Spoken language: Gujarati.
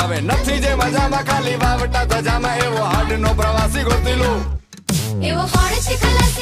હવે નથી જે મજામાં ખાલી વાવટા ધજામાં એવો હાડ નો પ્રવાસી ગોતી લો એવો હોડ છે ખલાસી